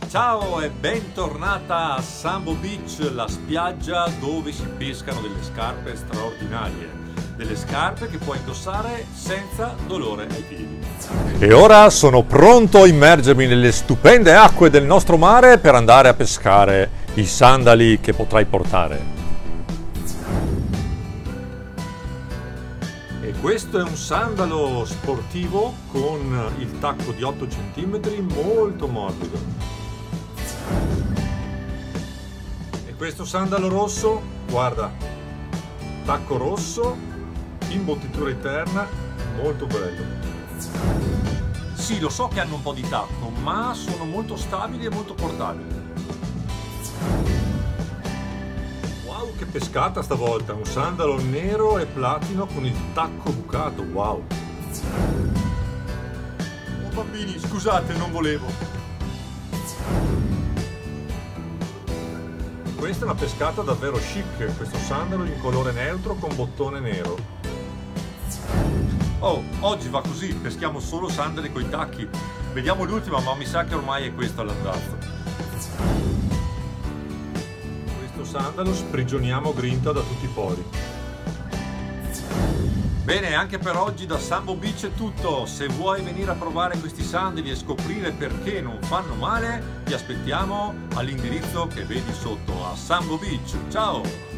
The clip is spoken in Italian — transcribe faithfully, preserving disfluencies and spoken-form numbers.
Ciao e bentornata a Sambo Beach, la spiaggia dove si pescano delle scarpe straordinarie, delle scarpe che puoi indossare senza dolore ai piedi. E ora sono pronto a immergermi nelle stupende acque del nostro mare per andare a pescare i sandali che potrai portare. E questo è un sandalo sportivo con il tacco di otto centimetri, molto morbido. E questo sandalo rosso, guarda, tacco rosso, imbottitura interna, molto bello. Sì, lo so che hanno un po' di tacco, ma sono molto stabili e molto portabili. Wow, che pescata stavolta! Un sandalo nero e platino con il tacco bucato, wow! Oh bambini, scusate, non volevo! Questa è una pescata davvero chic, questo sandalo in colore neutro con bottone nero. Oh, oggi va così, peschiamo solo sandali coi tacchi. Vediamo l'ultima, ma mi sa che ormai è questo all'andazzo. Questo sandalo sprigioniamo grinta da tutti i pori. Bene, anche per oggi da Sambo Beach è tutto. Se vuoi venire a provare questi sandali e scoprire perché non fanno male, ti aspettiamo all'indirizzo che vedi sotto a Sambo Beach. Ciao!